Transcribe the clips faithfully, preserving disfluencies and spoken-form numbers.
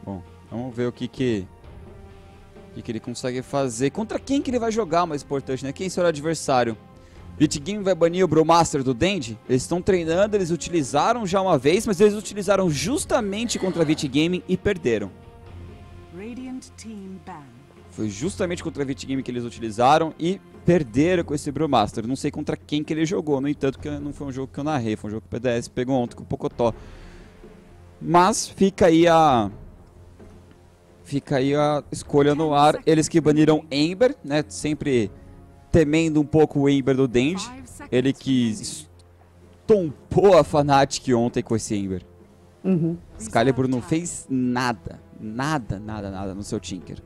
Bom, vamos ver o que que, o que que ele consegue fazer. Contra quem que ele vai jogar, mais importante, né? Quem será o adversário? VitGame vai banir o Brewmaster do Dandy? Eles estão treinando, eles utilizaram já uma vez, mas eles utilizaram justamente contra a VitGame e perderam. Foi justamente contra a VitGame que eles utilizaram e perderam com esse Brewmaster. Não sei contra quem que ele jogou, no entanto que não foi um jogo que eu narrei, foi um jogo que o P D S pegou ontem com o Pocotó. Mas fica aí a... Fica aí a escolha no ar. Eles que baniram Ember, né? Sempre temendo um pouco o Ember do Dandy. Ele que estompou a Fnatic ontem com esse Ember. Uhum. Excalibur não fez nada. Nada, nada, nada no seu Tinker.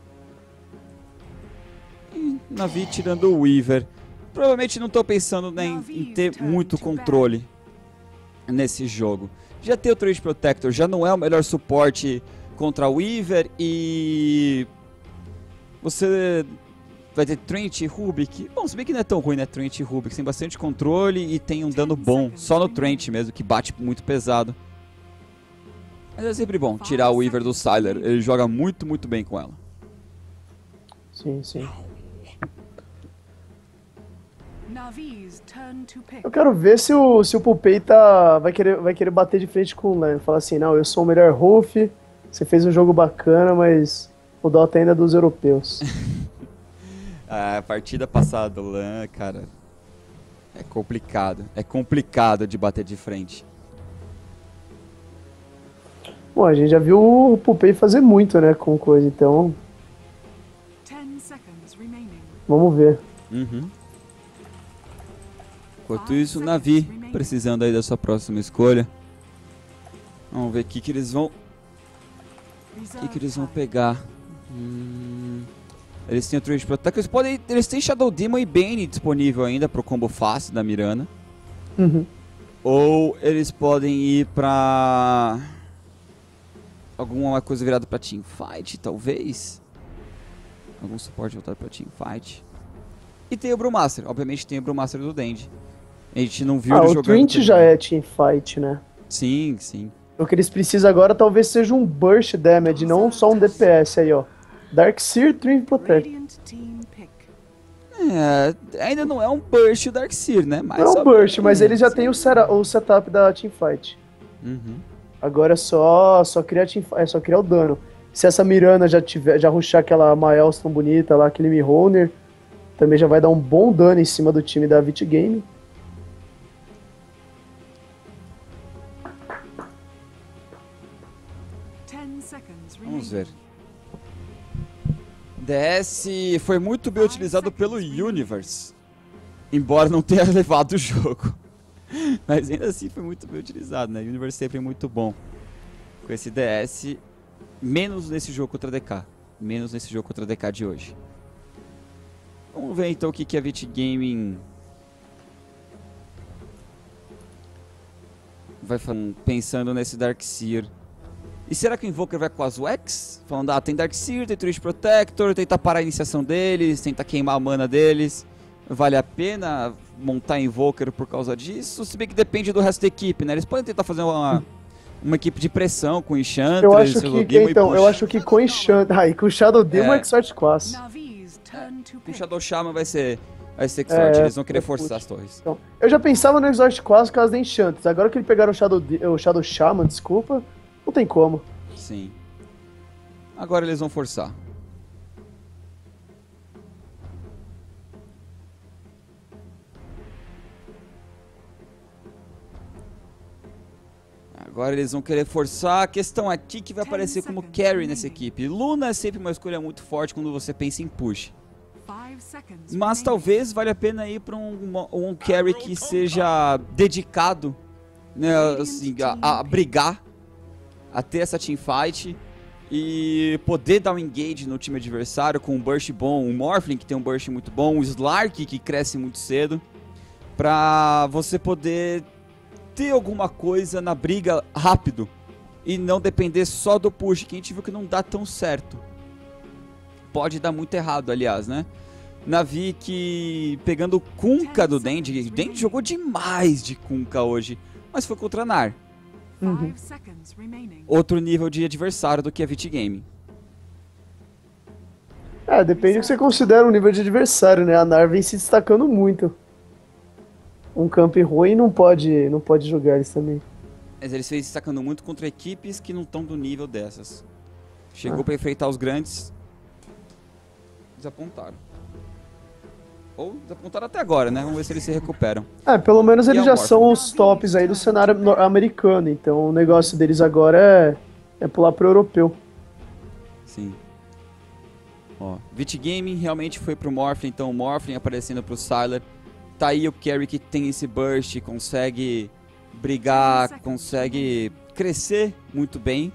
E Na'Vi tirando o Weaver. Provavelmente não estou pensando né, em, em ter muito controle nesse jogo. Já ter o Trade Protector já não é o melhor suporte contra o Weaver. E você vai ter Trent e Rubik. Bom, se bem que não é tão ruim, né? Trent e Rubik tem bastante controle e tem um dano bom. Só no Trent mesmo, que bate muito pesado. Mas é sempre bom tirar o Weaver do Sylar. Ele joga muito, muito bem com ela. Sim, sim. Eu quero ver se o, se o Pupei tá, vai, querer, vai querer bater de frente com o Lan. Falar assim, não, eu sou o melhor Ruf, você fez um jogo bacana, mas o Dota ainda é dos europeus. A partida passada do Lan, cara, é complicado. É complicado de bater de frente. Bom, a gente já viu o Pupei fazer muito, né, com coisa, então... Vamos ver. Uhum. Enquanto isso, Na'Vi precisando aí da sua próxima escolha. Vamos ver o que que eles vão... O que que eles vão pegar. Hum... Eles têm o Trade Protector, eles, podem... eles têm Shadow Demon e Bane disponível ainda pro combo fácil da Mirana. Uhum. Ou eles podem ir pra... alguma coisa virada pra Teamfight, talvez. Algum suporte voltado pra Teamfight. E tem o Brewmaster, obviamente tem o Brewmaster do Dandy. A gente não viu ah, ele o jogando. Trent já é Teamfight, né? Sim, sim. O que eles precisam agora talvez seja um Burst Damage, não só um D P S aí, ó. Darkseer, Trade Protect. É, ainda não é um Burst o Darkseer, né? Mas não é um Burst, mas ele já tem o, o setup da Teamfight. Uhum. Agora é só, só, criar team, é só criar o dano. Se essa Mirana já tiver, já rushar aquela Maelstrom tão bonita lá, aquele Mihonir, também já vai dar um bom dano em cima do time da VitGame. Vamos ver. D S foi muito bem utilizado pelo Universe, embora não tenha levado o jogo. Mas ainda assim foi muito bem utilizado, né? O Universe sempre é muito bom com esse D S, menos nesse jogo contra a D K. Menos nesse jogo contra a D K de hoje. Vamos ver então o que, que a VitGaming vai pensando nesse Darkseer. E será que o Invoker vai com as Wex? Falando, ah, tem Darkseer, tem Trade Protector, tentar parar a iniciação deles, tentar queimar a mana deles. Vale a pena montar Invoker por causa disso? Se bem que depende do resto da equipe, né? Eles podem tentar fazer uma, uma equipe de pressão com Enchantress, eu acho que, que então, eu acho que com Enchantress, ah, e com Shadow Demon é Exort Class. Com Shadow Shaman vai ser, vai ser Exort, é, eles vão querer forçar putz. as torres. Então, eu já pensava no Exort Class por causa da Enchantress, agora que eles pegaram o Shadow, o Shadow Shaman, desculpa, não tem como. Sim. Agora eles vão forçar. Agora eles vão querer forçar. A questão aqui que vai aparecer como carry nessa equipe. Luna é sempre uma escolha muito forte quando você pensa em push. Mas talvez valha a pena ir para um, um carry que seja dedicado, né, assim, a, a brigar, a ter essa teamfight e poder dar um engage no time adversário com um burst bom, um Morphling que tem um burst muito bom, um Slark que cresce muito cedo, pra você poder ter alguma coisa na briga rápido e não depender só do push, que a gente viu que não dá tão certo. Pode dar muito errado, aliás, né? Na'Vi que pegando o Kunkka do Dandy, o Dandy jogou demais de Kunkka hoje, mas foi contra a Nar. Uhum. outro nível de adversário do que a Vit-Game. É, depende do que você considera um nível de adversário, né? A Nar vem se destacando muito. Um camp ruim não pode, não pode jogar eles também. Mas eles vêm se destacando muito contra equipes que não estão do nível dessas. Chegou Ah. pra enfrentar os grandes, desapontaram. Ou desapontaram até agora, né? Vamos ver se eles se recuperam. É, pelo menos E eles é o já Morphin. são os tops aí do cenário no- americano, então o negócio deles agora é, é pular pro europeu. Sim. Ó, Vit-Game realmente foi pro Morphin, então o Morphin aparecendo pro Sylar. Tá aí o Carry que tem esse burst, consegue brigar, consegue crescer muito bem.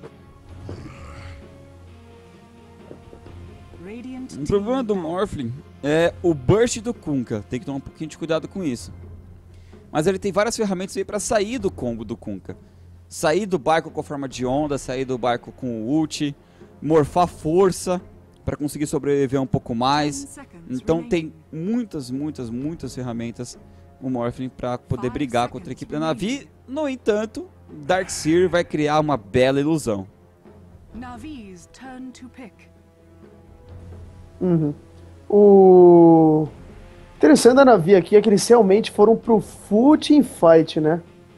O problema do Morphling é o burst do Kunkka, tem que tomar um pouquinho de cuidado com isso. Mas ele tem várias ferramentas aí pra sair do combo do Kunkka. Sair do barco com a forma de onda, sair do barco com o ult, morfar força pra conseguir sobreviver um pouco mais. Então tem muitas, muitas, muitas ferramentas o Morphling pra poder brigar contra a equipe da Na'Vi. No entanto, Darkseer vai criar uma bela ilusão. Navi's turn to pick. Uhum. O interessante da Na'Vi aqui é que eles realmente foram pro full teamfight, né?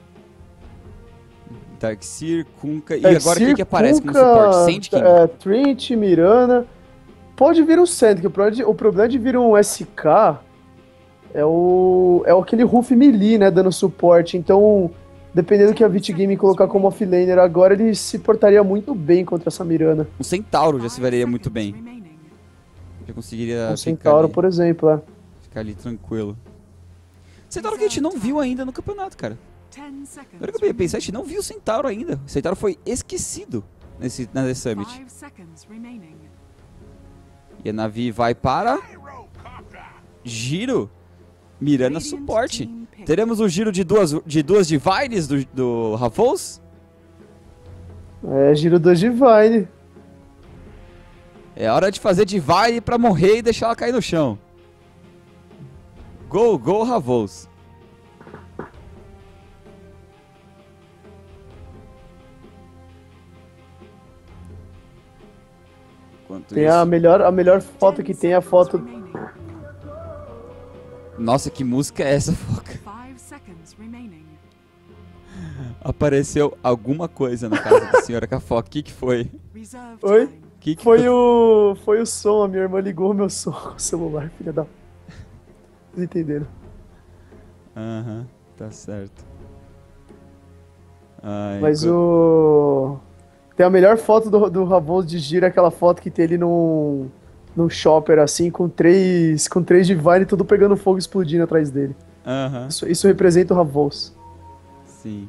Darkseer, Kunkka, e Darkseer, agora quem que aparece como Kunkka, suporte? Sandking? É, Trinity, Mirana. Pode vir um Sandking, o problema de, o problema de vir um S K é o é aquele Ruf melee, né, dando suporte. Então, dependendo do que a Vit-Game colocar como offlaner agora, ele se portaria muito bem contra essa Mirana. Um Centauro já se veria muito bem. Já conseguiria Um ficar, Centauro, ali, por exemplo, é. ficar ali tranquilo. Centauro que a gente não viu ainda no campeonato, cara. Agora que eu pensei, a gente não viu o Centauro ainda. O Centauro foi esquecido nesse, na The Summit. E a Na'Vi vai para... Giro. Mirana suporte. Teremos o giro de duas, de duas Divines do, do Ravos? É, giro do Divine. É hora de fazer Divine pra morrer e deixar ela cair no chão. Go, go, Ravos. Enquanto Tem isso... a melhor, a melhor foto que tem, a foto... Nossa, que música é essa, Foca? Apareceu alguma coisa na casa da senhora com a Foca. O que que foi? Oi? Que que Foi o, foi o som, a minha irmã ligou o meu som com o celular, filha da... Vocês entenderam? Aham, tá certo. Ai, Mas co- o... Tem a melhor foto do, do Ravos de giro, é aquela foto que tem ele num, num shopper assim, com três, com três Divine, tudo pegando fogo e explodindo atrás dele. Aham, Isso, isso representa o Ravos. sim.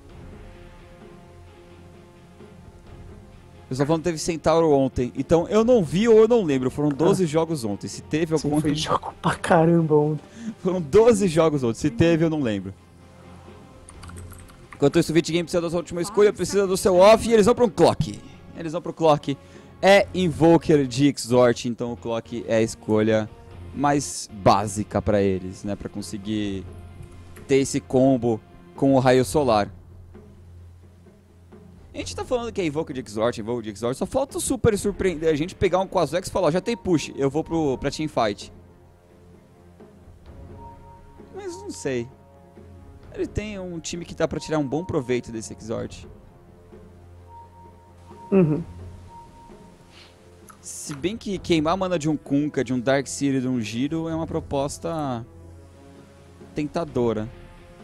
O pessoal falando que teve Centauro ontem. Então eu não vi ou eu não lembro. Foram doze jogos ontem. Se teve Sim, algum. foi jogo pra caramba ontem. Foram doze jogos ontem. Se teve, eu não lembro. Enquanto isso, o Vit-Game precisa da sua última escolha, precisa do seu off e eles vão pro Clock. Eles vão pro Clock. É Invoker de Exort, então o Clock é a escolha mais básica pra eles, né? Pra conseguir ter esse combo com o raio solar. A gente tá falando que é Invoker de Exort, Invoker de Exort, só falta o super surpreender a gente pegar um Quazuex e falar, ó, já tem push, eu vou pro, pra teamfight. Mas não sei. Ele tem um time que dá pra tirar um bom proveito desse Exort. Uhum. Se bem que queimar a mana de um Kunkka, de um Darkseer e de um Giro é uma proposta tentadora.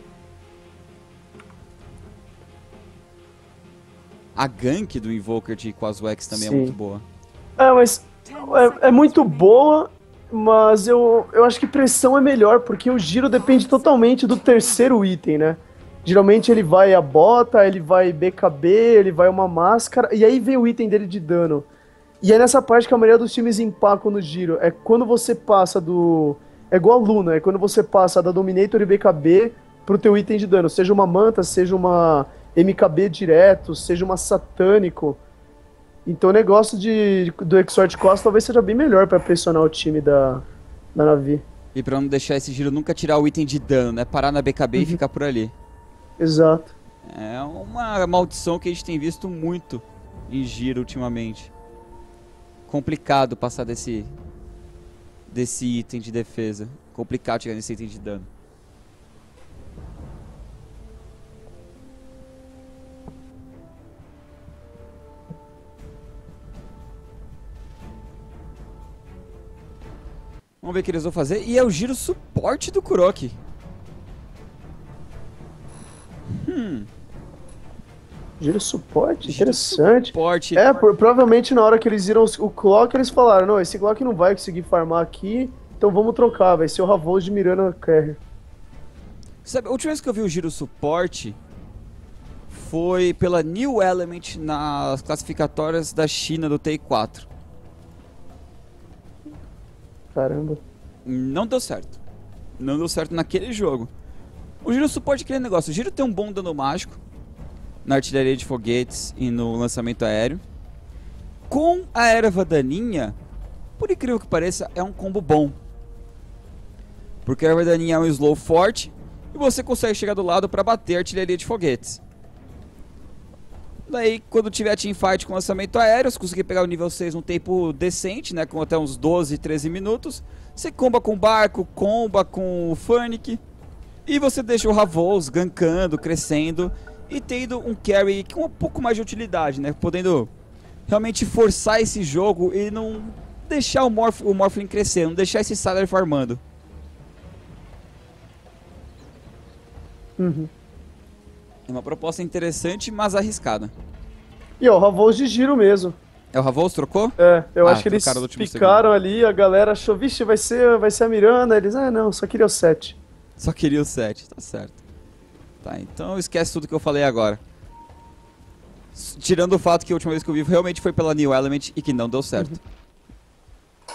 A gank do Invoker de Quazuex também Sim. é muito boa. É, mas é, é muito boa, mas eu, eu acho que pressão é melhor, porque o giro depende totalmente do terceiro item, né? Geralmente ele vai a bota, ele vai B K B, ele vai uma máscara, e aí vem o item dele de dano. E é nessa parte que a maioria dos times empacam no giro. É quando você passa do... É igual a Luna, é quando você passa da Dominator e B K B pro teu item de dano. Seja uma Manta, seja uma M K B direto, seja uma Satânico. Então o negócio de, do Exort Cost talvez seja bem melhor pra pressionar o time da, da Na'Vi. E pra não deixar esse Giro nunca tirar o item de dano, né? Parar na B K B e ficar por ali. Exato. É uma maldição que a gente tem visto muito em giro ultimamente. Complicado passar desse desse item de defesa. Complicado chegar nesse item de dano. Vamos ver o que eles vão fazer. E é o giro suporte do Kuroki. Hum. Giro suporte? Giro Interessante. Suporte. É, por, provavelmente na hora que eles viram o Clock, eles falaram, não, esse Clock não vai conseguir farmar aqui, então vamos trocar, vai ser o Ravos de Mirana Carrier. Sabe, a última vez que eu vi o giro suporte foi pela New Element nas classificatórias da China do T I quatro. Caramba. Não deu certo. Não deu certo naquele jogo. O giro suporte é aquele negócio. O giro tem um bom dano mágico na artilharia de foguetes e no lançamento aéreo. Com a erva daninha, por incrível que pareça, é um combo bom. Porque a erva daninha é um slow forte e você consegue chegar do lado para bater a artilharia de foguetes. Daí, quando tiver teamfight com lançamento aéreo, se conseguir pegar o nível seis num tempo decente, né, com até uns doze, treze minutos, você comba com o barco, comba com o Furnic, e você deixa o Ravos gankando, crescendo, e tendo um carry com um pouco mais de utilidade, né, podendo realmente forçar esse jogo e não deixar o, Morph o Morphling crescer, não deixar esse Sailor farmando. Uhum. É uma proposta interessante, mas arriscada. E ó, o Ravos de giro mesmo. É o Ravos, trocou? É, eu Ah, acho que eles trocaram no último ficaram ali, a galera achou, vixe, vai ser, vai ser a Miranda. Eles, ah não, só queria o sete. Só queria o sete, tá certo. Tá, então esquece tudo que eu falei agora. S- Tirando o fato que a última vez que eu vi realmente foi pela New Element e que não deu certo. Uhum.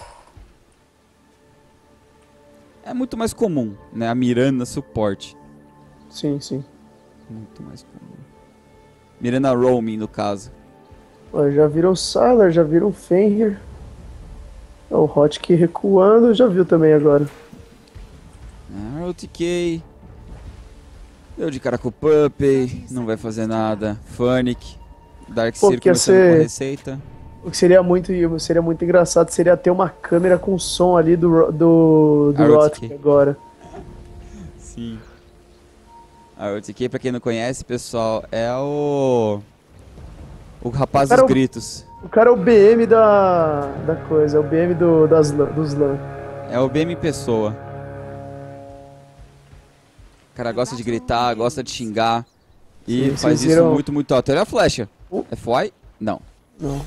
É muito mais comum, né? A Mirana suporte. Sim, sim. Muito mais comum. Mirana roaming, no caso. Ó, já viram o Sylar, já viram o Fenrir. Ó, o Hotkey recuando, já viu também agora. Ah, o T K. Deu de cara com o Puppey. Não vai fazer nada. Furnic. Darkseer Pô, que ia começando ser- com a receita. O que seria muito, seria muito engraçado seria ter uma câmera com som ali do, Ro- do, do Ah, Hotkey agora. Sim. A O T K, pra quem não conhece, pessoal, é o... O rapaz Era dos o- gritos. O cara é o B M da, da coisa, é o B M do, das, lã- dos LAN. É o B M Pessoa. O cara gosta de gritar, gosta de xingar. E Sim, faz vocês isso viram- muito, muito alto. Olha a flecha. Uh. F Y? Não. Não.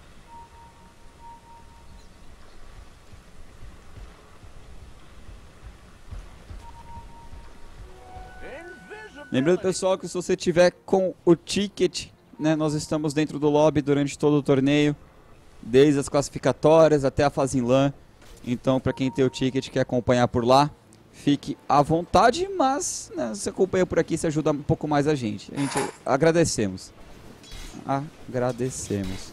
Lembrando, pessoal, que se você tiver com o ticket, né, nós estamos dentro do lobby durante todo o torneio, desde as classificatórias até a fase em LAN. Então, para quem tem o ticket e quer acompanhar por lá, fique à vontade, mas né, se acompanha por aqui, se ajuda um pouco mais a gente. A gente agradecemos. Agradecemos.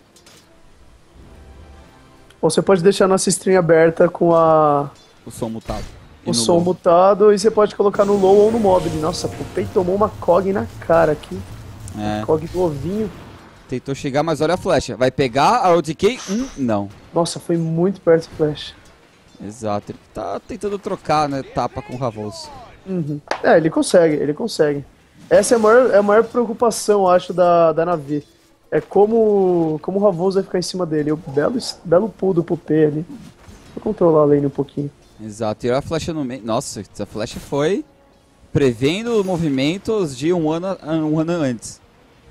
Ou você pode deixar nossa stream aberta com a, O som mutado. E o no som low. mutado e você pode colocar no low ou no mobile. Nossa, o Pei tomou uma cog na cara aqui. É, Cog do ovinho. tentou chegar, mas olha a flecha. Vai pegar a O T K? Hum, não. Nossa, foi muito perto do flash. Exato. Ele tá tentando trocar, né? Tapa com o Ravos. Uhum. É, ele consegue, ele consegue. Essa é a maior, é a maior preocupação, acho, da, da Navi. É como, como o Ravos vai ficar em cima dele. O belo, belo pull do Pupê ali. Vou controlar a lane um pouquinho. Exato. E olha a flecha no meio. Nossa, essa flecha foi prevendo movimentos de um ano, um ano antes.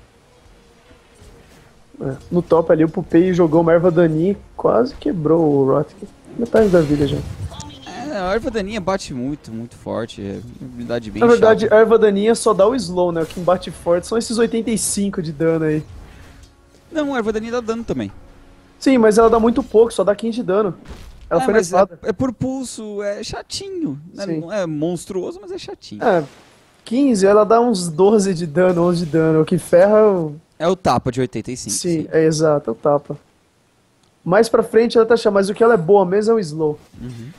É, no top ali, o Pupei jogou uma erva Dani e quase quebrou o Rotk. Metade da vida já. É, a erva daninha bate muito, muito forte. É uma habilidade bem Na verdade, chata. a erva daninha só dá o slow, né? O que bate forte são esses oitenta e cinco de dano aí. Não, a erva daninha dá dano também. Sim, mas ela dá muito pouco, só dá quinze de dano. Ela é, foi mas nerfada. é, é por pulso, é chatinho. Né? Sim. Não é monstruoso, mas é chatinho. É, quinze, ela dá uns doze de dano, onze de dano. O que ferra, o- É o tapa de oitenta e cinco. sim, sim. é exato, é o tapa. Mais pra frente ela tá chamando, mas o que ela é boa mesmo é o slow. Uhum.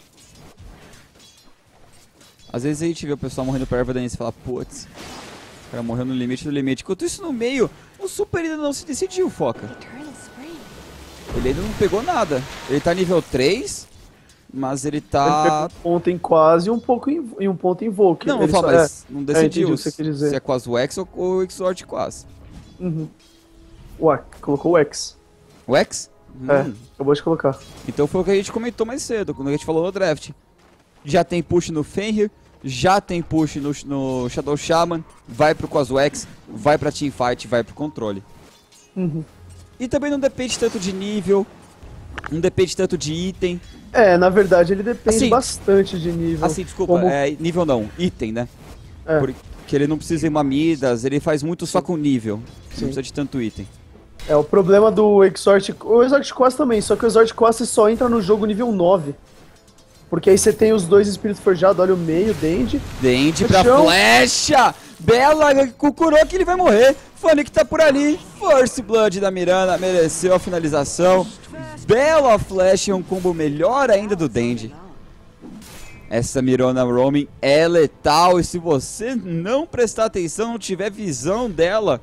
Às vezes a gente vê o pessoal morrendo pra erva daninha e você fala, putz, cara morreu no limite do limite. Enquanto isso, no meio, o Super ainda não se decidiu, Foca. Ele ainda não pegou nada. Ele tá nível três, mas ele tá... Ele pegou um ponto em quase e um, pouco em, e um ponto em Volk. Não, ele vou falar, mas é, não decidiu é, se, se é quase o X ou o Exort quase. Uhum. Ué, colocou o X. O X? É, Hum. acabou de colocar. Então foi o que a gente comentou mais cedo, quando a gente falou no draft. Já tem push no Fenrir, já tem push no, no Shadow Shaman, vai pro Coswex, vai pra Teamfight, vai pro controle. Uhum. E também não depende tanto de nível, não depende tanto de item. É, na verdade ele depende Assim, bastante de nível. Assim, desculpa, como... é, nível não, item, né? É. Porque ele não precisa ir uma Midas, ele faz muito só com nível, não Sim. precisa de tanto item. É, o problema do Exort... O Exort Quest também, só que o Exort Quest só entra no jogo nível nove. Porque aí você tem os dois espíritos forjados, olha o meio, Dendi. Dendi pra flecha! Bela, cucurou que ele vai morrer. Fanny que tá por ali. First Blood da Mirana, mereceu a finalização. Bela flecha e um combo melhor ainda do Dendi. Essa Mirana Roaming é letal e se você não prestar atenção, não tiver visão dela,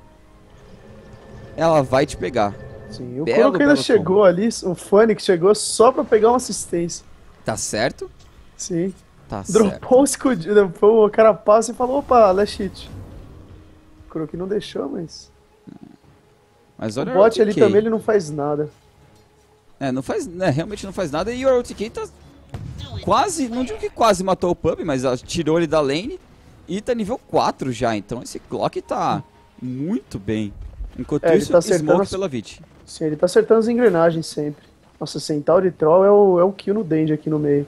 ela vai te pegar. Sim, o Belo, Kuroko ainda belo chegou combo. ali, o Fênix chegou só pra pegar uma assistência. Tá certo? Sim. Tá certo. Dropou o escudinho, dropou o carapaço e falou, opa, last hit. O Kuroko não deixou, mas... Mas O olha bot o ali O T K. também, ele não faz nada. É, não faz, né, realmente não faz nada. E o O T K tá quase, não digo que quase matou o Pub, mas ó, tirou ele da lane e tá nível quatro já. Então esse Glock tá muito bem. Enquanto É, ele isso, tá acertando Smoke as- pela Vit. Sim, ele tá acertando as engrenagens sempre. Nossa, Centauri Troll é o, é o kill no Dendi aqui no meio.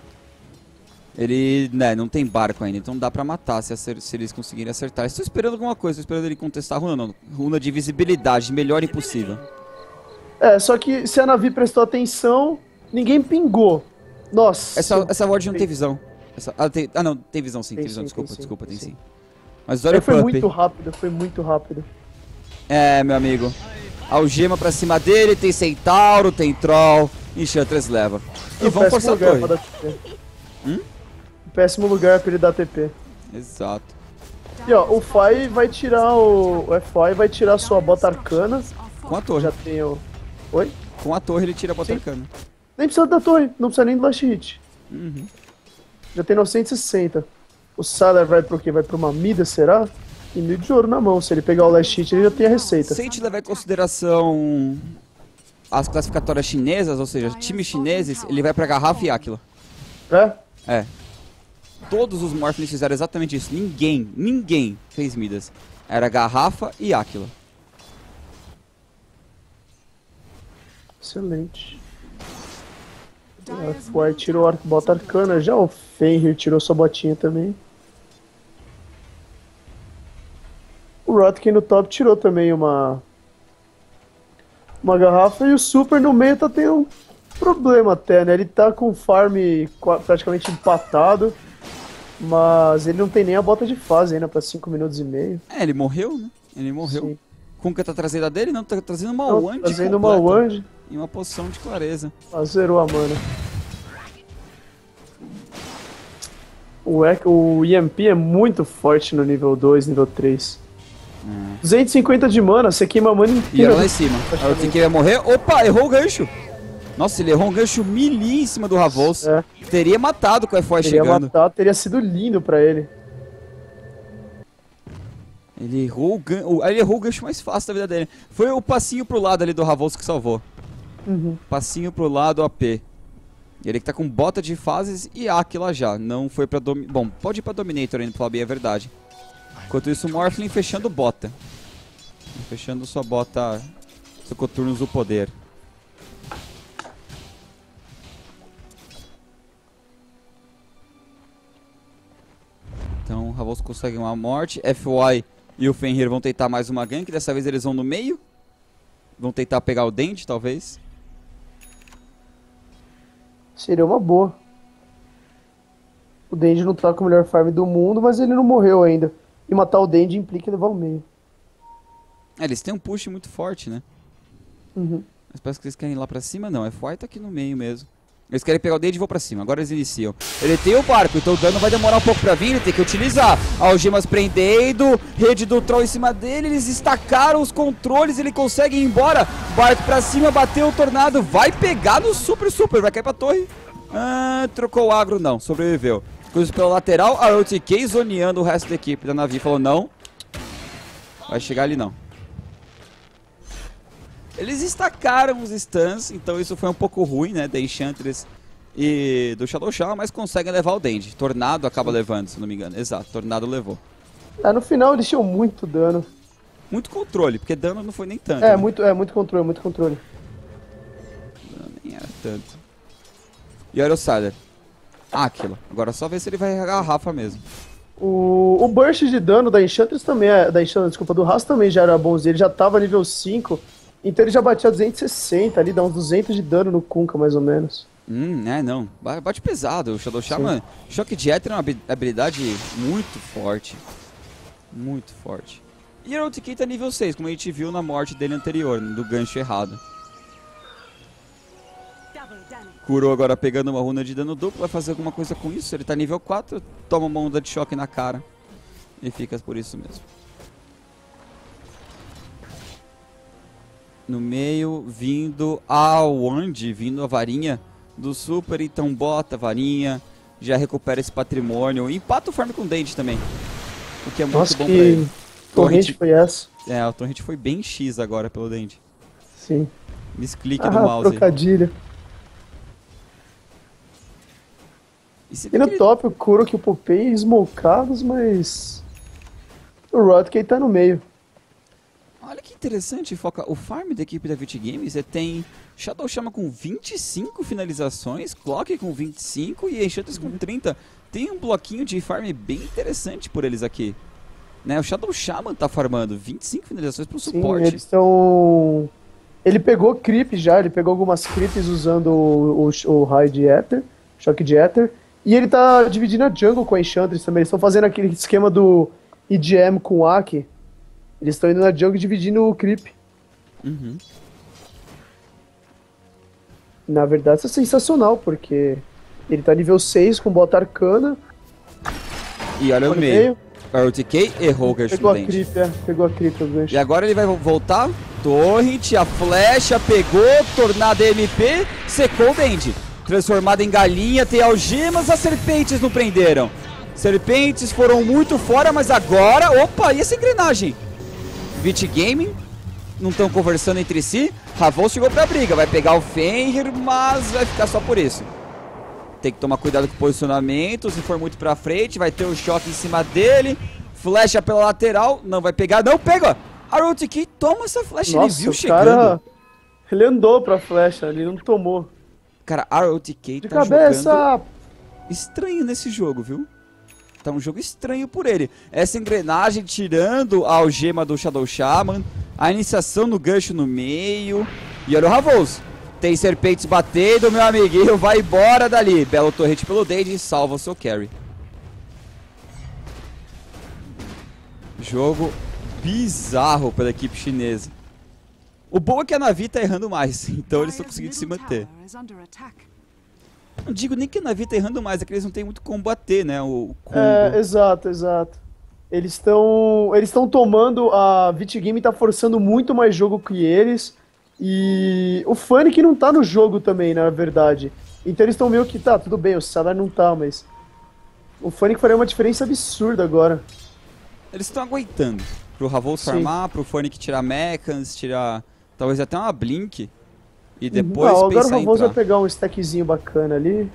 Ele, né, não tem barco ainda, então dá pra matar se, acer- se eles conseguirem acertar. Estou esperando alguma coisa, estou esperando ele contestar a runa, não. Runa de visibilidade, melhor impossível. É, só que se a Navi prestou atenção, ninguém pingou. Nossa. Essa, essa ward não tem visão. Essa- ah, tem- ah, não, tem visão sim, tem, Tem visão, sim, desculpa, tem sim, desculpa, tem tem sim. sim. Mas olha Aí o foi Pup. muito rápido, foi muito rápido. É, meu amigo. Algema pra cima dele, tem Centauro, tem Troll, Enchantress leva. E Um vão péssimo forçar a lugar torre. pra dar T P. Hum? Um péssimo lugar pra ele dar T P. Exato. E ó, o Fai vai tirar o. O F I vai tirar sua bota arcana. Com a torre. Já tem o. Oi? Com a torre ele tira a bota Sim. arcana. Nem precisa da torre, não precisa nem do last hit. Uhum. Já tem novecentos e sessenta. O Salar vai pro quê? Vai pra uma Mida, será? E mil de ouro na mão. Se ele pegar o last hit, ele já tem a receita. Se a gente levar em consideração as classificatórias chinesas, ou seja, times chineses, ele vai pra Garrafa e Aquila. É? É. Todos os Morphling fizeram exatamente isso. Ninguém, ninguém fez Midas. Era Garrafa e Aquila. Excelente. O F Y tirou a bota arcana já. O Fenrir tirou sua botinha também. O Rotkin no top tirou também uma. Uma garrafa. E o Super no meio tá tendo um problema até, né? Ele tá com o farm qua- praticamente empatado. Mas ele não tem nem a bota de fase ainda pra cinco minutos e meio. É, ele morreu, né? Ele morreu. Sim. Kunkka tá trazendo a dele? Não, tá trazendo uma Então, wand fazendo uma completa. wand. E uma poção de clareza. Ah, zerou a mana. O, E- o E M P é muito forte no nível dois, nível três. duzentos e cinquenta de mana, você queima a mana E inteira. ela lá em cima. Aí o T K vai morrer. Opa, errou o gancho. Nossa, ele errou um gancho milí em cima do Ravos. É. Teria matado com o F Y Teria chegando. matado, teria sido lindo pra ele. Ele errou, o gan... o- ele errou o gancho mais fácil da vida dele. Foi o passinho pro lado ali do Ravos que salvou. Uhum. Passinho pro lado A P. Ele que tá com bota de fases e Aquila já. Não foi pra Domi... Bom, pode ir pra Dominator ainda, pra falar bem a verdade. Enquanto isso, o Morphling fechando bota. Fechando sua bota... Seu Coturnos do poder. Então o Ravos consegue uma morte. F Y e o Fenrir vão tentar mais uma gank. Dessa vez eles vão no meio. Vão tentar pegar o Dente, talvez. Seria uma boa. O Dendi não tá com o melhor farm do mundo, mas ele não morreu ainda. E matar o Dendi implica levar o meio. É, eles têm um push muito forte, né? Uhum. Mas parece que eles querem ir lá pra cima, não. F Y tá aqui no meio mesmo. Eles querem pegar o Dade e vão pra cima. Agora eles iniciam. Ele tem o barco, então o dano vai demorar um pouco pra vir. Ele tem que utilizar. Algemas prendendo. Rede do Troll em cima dele. Eles estacaram os controles. Ele consegue ir embora. Barco pra cima, bateu o Tornado. Vai pegar no Super Super. Vai cair pra torre. Ah, trocou o agro, não. Sobreviveu. Cruz pela lateral. A O T K zoneando o resto da equipe da Na'Vi. Falou, não. Vai chegar ali, não. Eles estacaram os stuns, então isso foi um pouco ruim, né, da Enchantress e do Shadow Shaman, mas conseguem levar o Dende. Tornado acaba levando, se não me engano. Exato, Tornado levou. É, no final eles tinham muito dano. Muito controle, porque dano não foi nem tanto. É, né? muito, é muito controle, muito controle. Dano nem era tanto. E olha o Sylar. Ah, aquilo. Agora só ver se ele vai regar a Rafa mesmo. O, o burst de dano da Enchantress também, é, da Enchantress, desculpa, do Ras também já era bonzinho. Ele já tava nível cinco. Então ele já batia duzentos e sessenta ali, dá uns duzentos de dano no Kunkka, mais ou menos. Hum, é, não. Bate pesado. O Shadow Shaman, choque de éter é uma habilidade muito forte. Muito forte. E o O T K tá nível seis, como a gente viu na morte dele anterior, do gancho errado. Curou agora pegando uma runa de dano duplo, vai fazer alguma coisa com isso. Ele tá nível quatro, toma uma onda de choque na cara. E fica por isso mesmo. No meio, vindo a Wand, vindo a varinha do Super, então bota a varinha, já recupera esse patrimônio, empata o farm com o Dende também, o que é muito Nossa, bom que pra ele. torrente foi essa? É, a torrente foi bem X agora pelo Dende. Sim. Misclick Ah, do mouse. trocadilho. E, E no top o Kuro que o Popeye smokados, mas o Rodkey tá no meio. Olha que interessante, foca. O farm da equipe da Vit Games é, tem Shadow Shaman com vinte e cinco finalizações, Clock com vinte e cinco e Enchantress com trinta. Tem um bloquinho de farm bem interessante por eles aqui. Né? O Shadow Shaman tá farmando vinte e cinco finalizações pro Sim, suporte. eles estão... Ele pegou creep já, ele pegou algumas creeps usando o, o, o raio de Ether, choque de Ether. E ele tá dividindo a jungle com a Enchantress também. Eles estão fazendo aquele esquema do E D M com o Aki. Eles estão indo na jungle dividindo o creep. Uhum. Na verdade, isso é sensacional, porque ele tá nível seis com bota arcana. E olha o meio. meio. A O T K errou o gancho Pegou no a Dende. creep, é. Pegou a creep, o gancho. E agora ele vai voltar. Torrent, a flecha pegou, Tornado M P, secou o Dende. Transformado em galinha, tem algemas, as serpentes não prenderam. Serpentes foram muito fora, mas agora... Opa, e essa engrenagem? Vit Gaming, não estão conversando entre si. Ravos chegou pra briga, vai pegar o Fenrir, mas vai ficar só por isso. Tem que tomar cuidado com o posicionamento, se for muito pra frente, vai ter o choque em cima dele. Flecha pela lateral, não vai pegar, não pega! A O T K toma essa flecha, Nossa, ele viu o chegando. Cara, ele andou pra flecha, ele não tomou. Cara, a O T K De tá cabeça. jogando estranho nesse jogo, viu? Tá um jogo estranho por ele. Essa engrenagem tirando a algema do Shadow Shaman. A iniciação no gancho no meio. E olha o Ravos. Tem serpentes batendo, meu amiguinho. Vai embora dali. Belo torrente pelo Dade e salva o seu carry. Jogo bizarro pela equipe chinesa. O bom é que a Na'Vi tá errando mais. Então eles estão conseguindo se manter. Não digo nem que a Na'Vi tá errando mais, é que eles não tem muito combater, né? O combo. É, exato, exato. Eles estão eles estão tomando, a Vit Game tá forçando muito mais jogo que eles. E o Fnatic não tá no jogo também, na verdade. Então eles estão meio que, tá, tudo bem, o Sylar não tá, mas... O Fnatic faria uma diferença absurda agora. Eles estão aguentando. Pro Ravos farmar, pro Fnatic tirar mechans, tirar... Talvez até uma Blink. E depois não, agora pensar o em Ravos vai entrar. pegar um stackzinho bacana ali.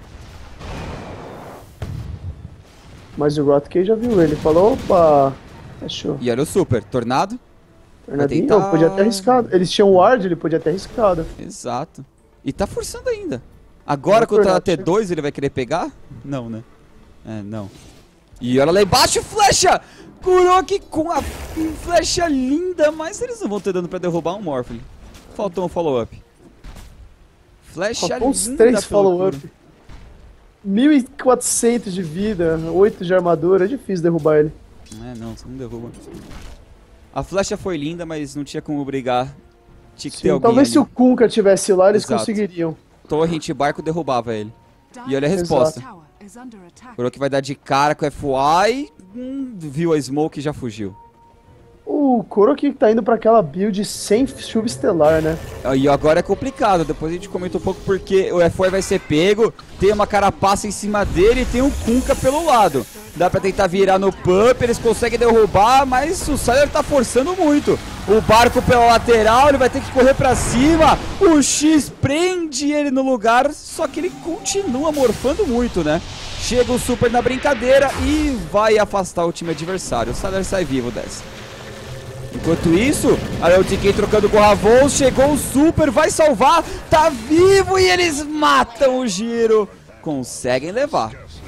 Mas o Rodkey já viu ele, falou, opa, achou. E olha o Super, Tornado. Tornadinho, tentar- não, podia ter arriscado. Eles tinham ward, ele podia ter arriscado. Exato. E tá forçando ainda. Agora Não, contra a verdade. T dois ele vai querer pegar? Não, né? É, não. E olha lá embaixo, flecha! Kurok com a flecha linda, mas eles não vão ter dano pra derrubar um Morphling. Faltou um follow-up. Flecha Faltou uns linda três pelo follow-up. Kuro. mil e quatrocentos de vida, oito de armadura, é difícil derrubar ele. É, não, você não derruba. A flecha foi linda, mas não tinha como brigar. Tinha que ter Sim, alguém talvez ali. se o Kunkka tivesse lá, eles Exato. conseguiriam. torre anti-barco derrubava ele. E olha a resposta. O Kurok vai dar de cara com o F Y, hum, viu a Smoke e já fugiu. O Kurok tá indo pra aquela build sem chuva estelar, né? E agora é complicado, depois a gente comenta um pouco porque o F Y vai ser pego, tem uma carapaça em cima dele e tem um Kunkka pelo lado. Dá pra tentar virar no pump, eles conseguem derrubar, mas o Sylar tá forçando muito. O barco pela lateral, ele vai ter que correr pra cima, o X prende ele no lugar, só que ele continua morfando muito, né? Chega o Super na brincadeira e vai afastar o time adversário. O Sylar sai vivo dessa. Enquanto isso, a R O T K trocando com o Ravos, chegou o Super, vai salvar, tá vivo e eles matam o giro. Conseguem levar.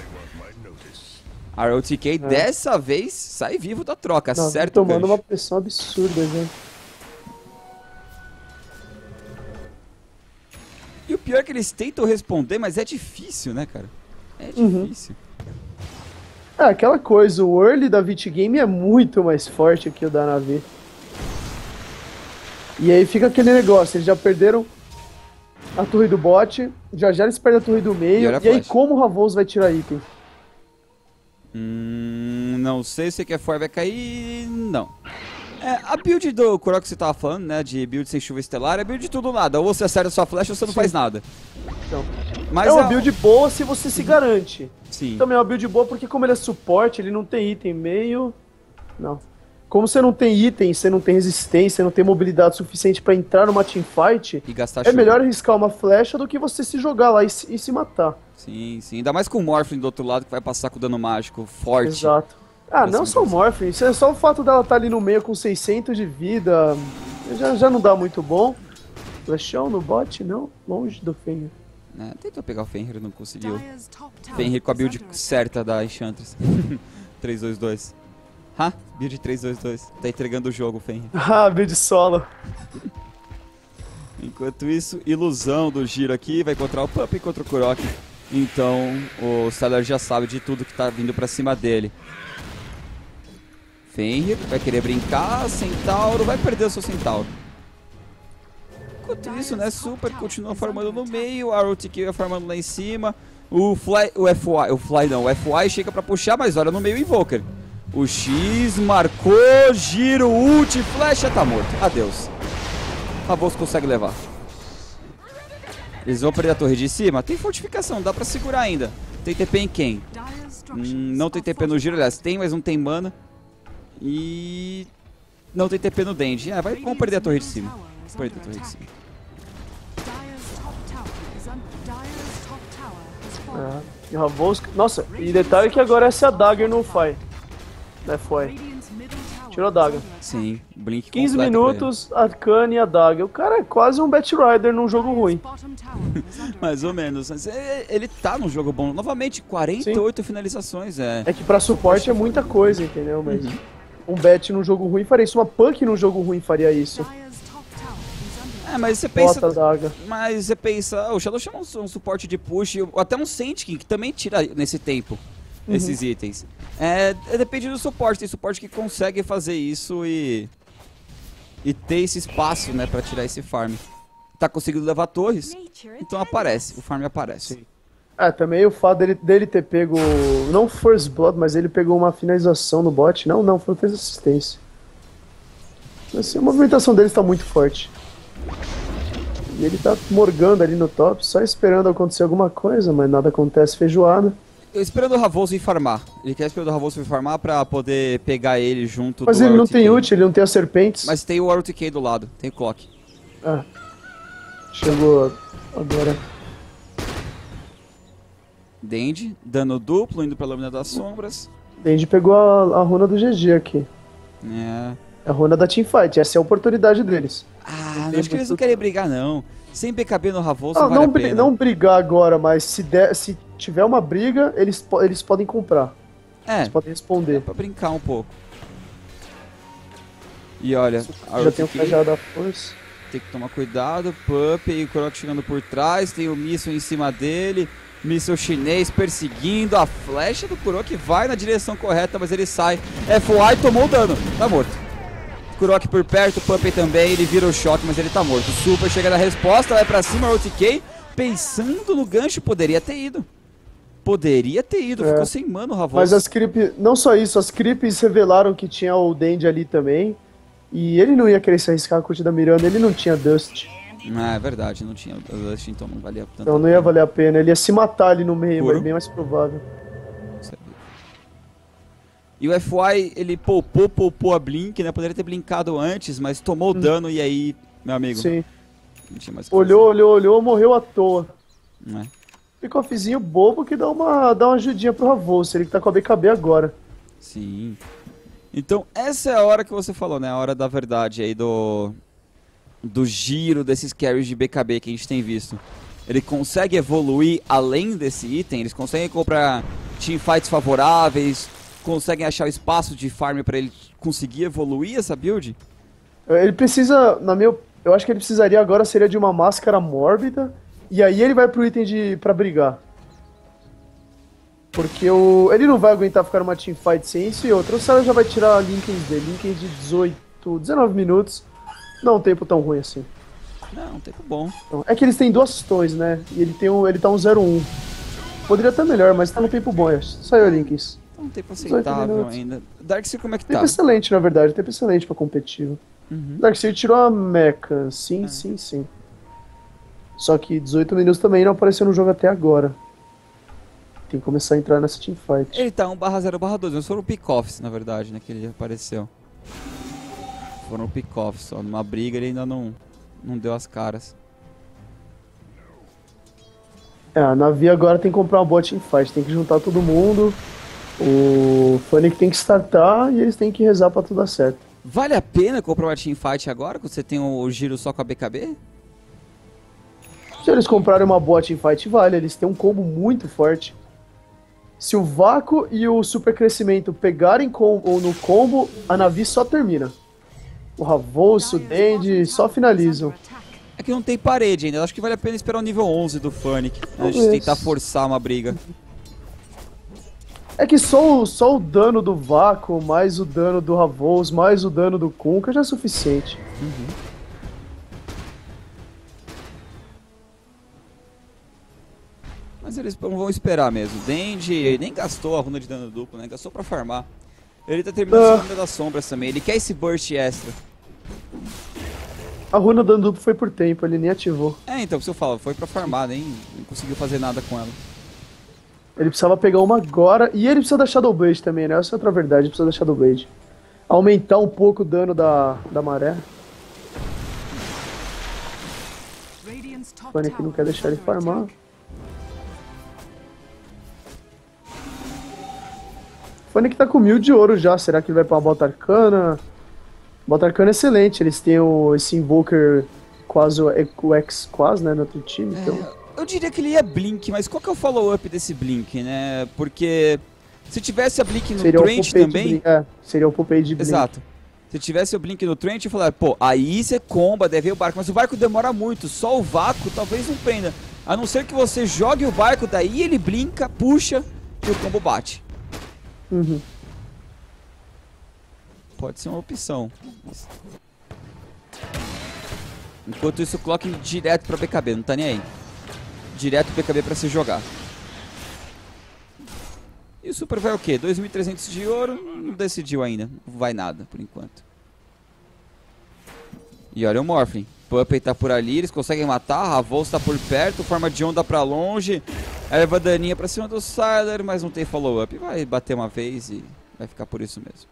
A R O T K é. dessa vez sai vivo da troca, Não, certo? Tomando gancho. uma pressão absurda, gente. E o pior é que eles tentam responder, mas é difícil, né, cara? É difícil. Uhum. É, aquela coisa, o early da Vit Game é muito mais forte que o da Navi. E aí fica aquele negócio, eles já perderam a torre do bot, já já eles perdem a torre do meio, e, e aí como o Ravos vai tirar item? Hum, não sei se o Q quatro vai cair, não. É, a build do Kurok que você tava falando, né, de build sem chuva estelar, é build de tudo ou nada. Ou você acerta sua flecha ou você não Sim. faz nada. Então, Mas é uma é... build boa se você se garante. Sim. Também é uma build boa porque como ele é suporte, ele não tem item meio... Não. Como você não tem item, você não tem resistência, não tem mobilidade suficiente pra entrar numa teamfight, e gastar é chuva. melhor arriscar uma flecha do que você se jogar lá e se, e se matar. Sim, sim. Ainda mais com o Morphling do outro lado que vai passar com dano mágico forte. Exato. Ah, não só o Morphling, isso é só o fato dela estar ali no meio com seiscentos de vida, já, já não dá muito bom. Flechão no bot, não, longe do Fenrir. É, tentou pegar o Fenrir, não conseguiu. Fenrir com a build certa da Enchantress. três dois dois. Ha, build três dois dois. Tá entregando o jogo, Fenrir. Ah, build solo. Enquanto isso, ilusão do giro aqui, vai encontrar o Pump contra o Kurok. Então, o Sylar já sabe de tudo que tá vindo pra cima dele. Fenrir vai querer brincar, Centauro vai perder o seu Centauro. Enquanto isso, né, Super continua farmando no meio, a R O T K vai farmando lá em cima. O Fly, o F Y, o Fly não, o F Y chega pra puxar, mas olha no meio o Invoker. O X marcou, giro, ult, flecha, tá morto. Adeus. Ravos consegue levar. Eles vão perder a torre de cima? Tem fortificação, dá pra segurar ainda. Tem T P em quem? Hum, não tem T P no giro, aliás, tem, mas não tem mana. E... não tem T P no Dendi. Ah, vai, vamos perder a torre de cima. Vamos perder a torre de cima. Ah, e o Ravos... Nossa, e detalhe que agora essa dagger não faz. Né, foi. Tirou a daga. Sim, Blink quinze minutos, Arcane e a daga. O cara é quase um Batrider num jogo ruim. Mais ou menos. Mas ele tá num jogo bom. Novamente, quarenta e oito Sim. finalizações. É. é que pra suporte é muita coisa, entendeu? Mas uhum. um Bet num jogo ruim faria isso. Uma Punk num jogo ruim faria isso. É, mas você pensa... Bota a daga. Mas você pensa... Oh, o Shadow chama um, um suporte de push, ou até um Sentkin, que também tira nesse tempo. Esses uhum. itens. É, é, depende do suporte. Tem suporte que consegue fazer isso e... e ter esse espaço, né, pra tirar esse farm. Tá conseguindo levar torres, então aparece. O farm aparece. Sim. É, também o fato dele, dele ter pego... não First Blood, mas ele pegou uma finalização no bot. Não, não, foi fez assistência. Assim, a movimentação dele está muito forte. E ele tá morgando ali no top, só esperando acontecer alguma coisa, mas nada acontece, feijoada. Esperando o Ravos vir farmar. Ele quer esperar o Ravos vir farmar pra poder pegar ele junto Mas do ele R O não T K. tem ult, ele não tem as serpentes. Mas tem o R O T K do lado, tem o Clock. Ah. Chegou agora. Dendi, dano duplo, indo pra Lâmina das Sombras. Dendi pegou a, a runa do G G aqui. É. A runa da Teamfight, essa é a oportunidade deles. Ah, acho que eles não querem brigar não. Sem B K B no Ravos ah, não vale não, a pena. Não brigar agora, mas se, der, se tiver uma briga, eles, eles podem comprar. É, eles podem responder. É pra brincar um pouco. E olha, a já tem o Flechada da Força. Tem que tomar cuidado, Pup e o Kurok chegando por trás, tem o míssil em cima dele, míssil chinês perseguindo, a flecha do Kurok vai na direção correta, mas ele sai. F Y tomou o dano, tá morto. Kurok por perto, Puppey também, ele vira o choque, mas ele tá morto. Super chega na resposta, vai pra cima, R O T K, Pensando no gancho, poderia ter ido. Poderia ter ido, É. ficou sem mana o Ravos. Mas as creep, não só isso, as creeps revelaram que tinha o Dandy ali também. E ele não ia querer se arriscar com o ult da Mirana, ele não tinha Dust. Ah, é verdade, não tinha o Dust, então não valia tanto. Então não ia valer a pena, ele ia se matar ali no meio, Puro. mas bem mais provável. E o F Y, ele poupou, poupou a Blink, né? Poderia ter blinkado antes, mas tomou Hum. dano e aí, meu amigo, Sim. não tinha mais o que Olhou, olhou, olhou, morreu à toa. fazer, né? Pick-offzinho bobo que dá uma, dá uma ajudinha pro Ravos, ele que tá com a B K B agora. Sim. Então, essa é a hora que você falou, né? A hora da verdade aí do... do giro desses carries de B K B que a gente tem visto. Ele consegue evoluir além desse item, eles conseguem comprar teamfights favoráveis, conseguem achar o espaço de farm pra ele conseguir evoluir essa build? Ele precisa, na minha, eu acho que ele precisaria agora seria de uma máscara mórbida, e aí ele vai pro item de pra brigar. Porque o, ele não vai aguentar ficar numa teamfight sem isso, e outra, o Sarah já vai tirar Linkens dele, Linkens de dezoito, dezenove minutos, não é um tempo tão ruim assim. Não, um tempo bom. Então, é que eles têm duas torres, né, e ele, tem um, ele tá um zero um. Poderia estar melhor, mas tá no tempo bom, acho. Saiu Linkens. Tá um tempo aceitável ainda. Darkseer, como é que Tempo tá? excelente, na verdade, tempo excelente pra competitivo. Uhum. Darkseer tirou a mecha, sim, É. sim, sim. Só que dezoito minutos também não apareceu no jogo até agora. Tem que começar a entrar nessa teamfight. Ele tá um barra zero barra dois, mas foram pick-offs, na verdade, né, que ele apareceu. Foram pick-offs, só numa briga ele ainda não, não deu as caras. É, a Navi agora tem que comprar uma boa teamfight, tem que juntar todo mundo. O Fnatic tem que startar e eles têm que rezar pra tudo dar certo. Vale a pena comprar uma teamfight agora, que você tem o giro só com a B K B? Se eles comprarem uma boa teamfight, vale, eles têm um combo muito forte. Se o Vácuo e o Super Crescimento pegarem com, ou no combo, a Navi só termina. O Ravos, o Dandy só finalizam. É que não tem parede ainda, eu acho que vale a pena esperar o nível onze do Fnatic, antes de Talvez. tentar forçar uma briga. É que só o, só o dano do Vácuo, mais o dano do Ravos, mais o dano do Kunkka já é suficiente. Uhum. Mas eles não vão esperar mesmo. Dandy nem gastou a runa de dano duplo, né? Gastou pra farmar. Ele tá terminando Ah. a segunda das sombras também. Ele quer esse burst extra. A runa dano duplo foi por tempo, ele nem ativou. É, então, o que eu falo, foi pra farmar, nem, nem conseguiu fazer nada com ela. Ele precisava pegar uma agora, e ele precisa da Shadow Blade também, né? Essa é outra verdade, ele precisa da Shadow Blade. Aumentar um pouco o dano da, da maré. O Fnatic não quer deixar ele farmar. O Fnatic tá com mil de ouro já, será que ele vai pra uma Bota Arcana? Bota Arcana é excelente, eles têm o, esse Invoker quase, o X quase, né, no outro time, então... Eu diria que ele ia Blink, mas qual que é o follow-up desse Blink, né? Porque se tivesse a Blink no Seria o Trent Popeye de também... Blink, é, seria o Popeye de Blink. Exato. Se tivesse o Blink no Trent, eu falar, pô, aí você comba, deve ver o barco. Mas o barco demora muito, só o vácuo talvez não prenda. A não ser que você jogue o barco, daí ele blinka, puxa e o combo bate. Uhum. Pode ser uma opção. Enquanto isso, coloque direto pra B K B, não tá nem aí. Direto B K B pra se jogar. E o Super vai o quê? dois mil e trezentos de ouro? Não decidiu ainda. Não vai nada, por enquanto. E olha o Morphling. Puppey tá por ali, eles conseguem matar. Ravos tá por perto, forma de onda pra longe. Erva daninha pra cima do Sylar, mas não tem follow-up. Vai bater uma vez e vai ficar por isso mesmo.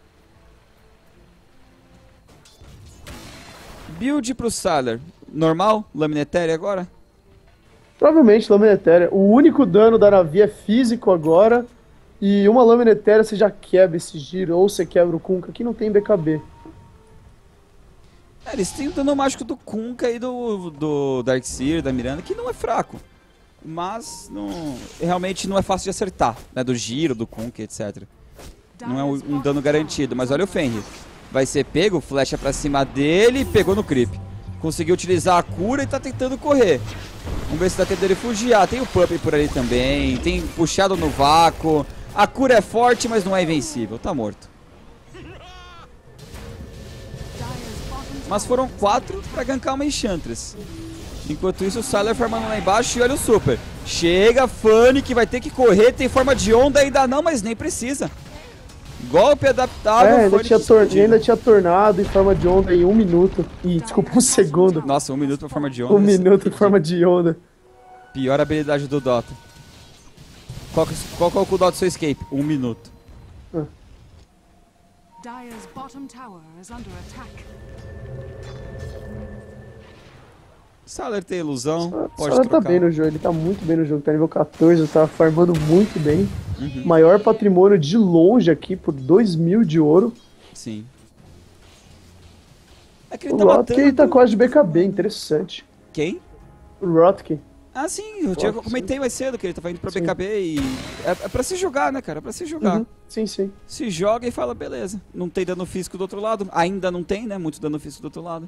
Build pro Sylar. Normal? Lâmina Etérea agora? Provavelmente Lâmina Etérea. O único dano da Navi é físico agora. E uma Lâmina Etérea você já quebra esse giro, ou você quebra o Kunkka, que não tem B K B. É, eles têm o dano mágico do Kunkka e do, do Darkseer, da Mirana, que não é fraco. Mas não, realmente não é fácil de acertar, né? Do giro, do Kunkka, etcétera. Não é um, um dano garantido, mas olha o Fenrir. Vai ser pego, flecha pra cima dele e pegou no creep. Conseguiu utilizar a cura e tá tentando correr. Vamos ver se dá tempo dele fugir. Ah, tem o Puppey por ali também. Tem puxado no vácuo. A cura é forte, mas não é invencível. Tá morto. Mas foram quatro pra gankar uma Enchantress. Enquanto isso, o Sylar farmando lá embaixo e olha o super. Chega, Fanny, que vai ter que correr, tem forma de onda, ainda não, mas nem precisa. Golpe adaptável. É, ainda tinha, tor ainda tinha tornado em forma de onda em um minuto. Ih, desculpa, um segundo. Nossa, um minuto pra forma de onda. Um minuto em forma de onda. Pior habilidade do Dota. Qual, que, qual que é o cooldown do seu escape? Um minuto. Ah. Dire's bottom tower is under attack. Sylar tem ilusão, O pode Sylar trocar. tá bem no jogo, ele tá muito bem no jogo, tá nível quatorze, tá farmando muito bem. Uhum. Maior patrimônio de longe aqui, por dois mil de ouro. Sim. É que ele O tá Rotke matando... tá quase de B K B, interessante. Quem? O Rotke. Ah, sim, eu, tinha, eu comentei mais cedo que ele tava indo pra sim. B K B e... É, é pra se jogar, né, cara? É pra se jogar. Uhum. Sim, sim. Se joga e fala, beleza. Não tem dano físico do outro lado. Ainda não tem, né? Muito dano físico do outro lado.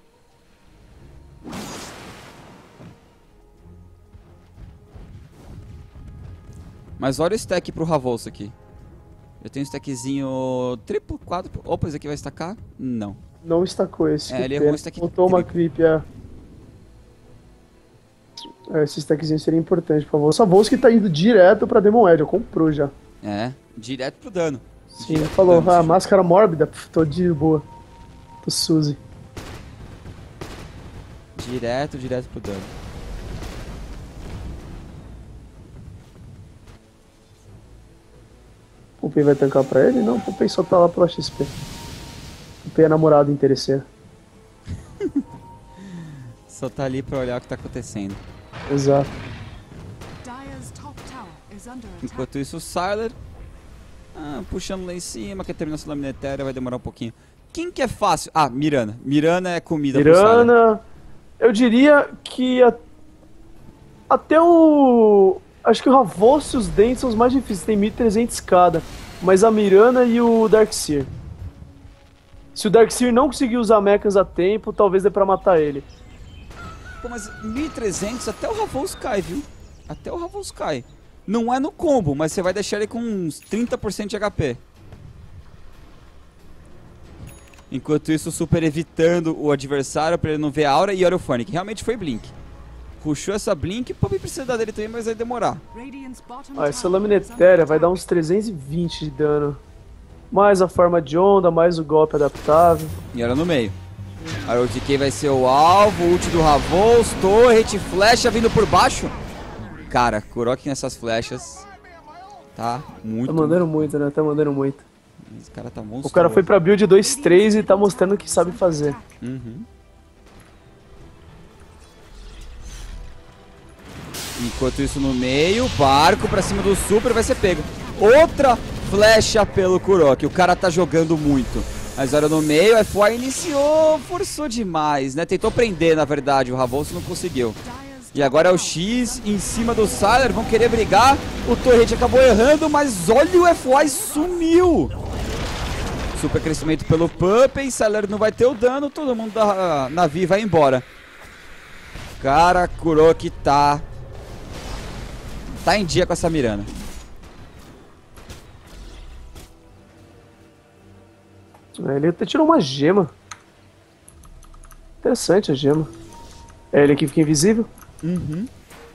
Mas olha o stack pro Ravos aqui. Eu tenho um stackzinho triplo, quádruplo. Opa, esse aqui vai stacar? Não. Não estacou esse. É, ele errou um stack Botou uma creep, é. É, esse stackzinho seria importante, por favor. O Savosky tá indo direto pra Demon Edge, comprou já. É, direto pro dano. Sim, ele falou, ah, dano, máscara mórbida, pff, tô de boa. Tô Suzy. Direto, direto pro dano. O P vai tancar pra ele? Não, o P só tá lá pela X P. O P é namorado interesseiro. Só tá ali pra olhar o que tá acontecendo. Exato. Enquanto isso, o Sylar ah, puxando lá em cima, que a terminação da minetéria vai demorar um pouquinho. Quem que é fácil? Ah, Mirana. Mirana é comida pro Sylar. Mirana, eu diria que a... até o... Acho que o Ravos e os Dentes são os mais difíceis, tem mil e trezentos cada. Mas a Mirana e o Darkseer. Se o Darkseer não conseguir usar mechas a tempo, talvez dê pra matar ele. Pô, mas mil e trezentos até o Ravos cai, viu? Até o Ravos cai. Não é no combo, mas você vai deixar ele com uns trinta por cento de H P. Enquanto isso, o Super evitando o adversário pra ele não ver a aura e olha o Fanny, que realmente foi Blink. Puxou essa Blink, pode precisar dele também, mas vai demorar. Ah, essa lâmina etérea vai dar uns trezentos e vinte de dano. Mais a forma de onda, mais o golpe adaptável. E olha no meio. A O T K vai ser o alvo, ult do Ravos, torret, flecha vindo por baixo. Cara, Kurok nessas flechas tá muito... Tá mandando muito, né? Tá mandando muito. Esse cara tá monstro. O cara foi pra build dois três e tá mostrando o que sabe fazer. Uhum. Enquanto isso no meio, barco pra cima do Super vai ser pego. Outra flecha pelo Kurok. O cara tá jogando muito. Mas olha no meio, F Y iniciou, forçou demais, né? Tentou prender, na verdade, o Ravos não conseguiu. E agora é o X em cima do Sylar, vão querer brigar. O Torrent acabou errando, mas olha o F Y sumiu. Super crescimento pelo Puppet, Sylar não vai ter o dano, todo mundo da Na'Vi vai embora. Cara, Kurok tá... Tá em dia com essa Mirana. Ele até tirou uma gema. Interessante a gema. É ele que fica invisível? Uhum.